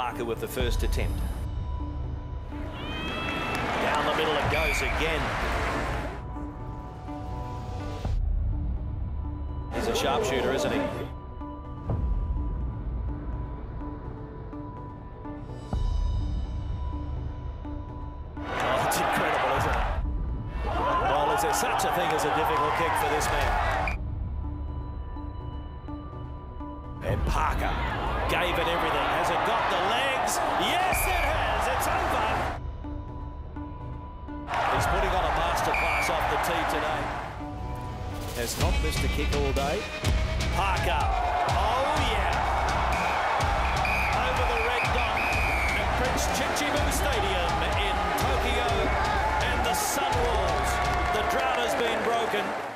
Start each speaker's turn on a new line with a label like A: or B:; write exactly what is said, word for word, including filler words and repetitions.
A: Parker with the first attempt. Down the middle it goes again. He's a sharpshooter, isn't he? Oh, it's incredible, isn't it? Well, is there such a thing as a difficult kick for this man? And Parker gave it everything. Has it got the legs? Yes, it has. It's over. He's putting on a masterclass off the tee today. Has not missed a kick all day. Parker. Oh, yeah. Over the red dot at Prince Chichibu Stadium in Tokyo. And the Sunwolves. The drought has been broken.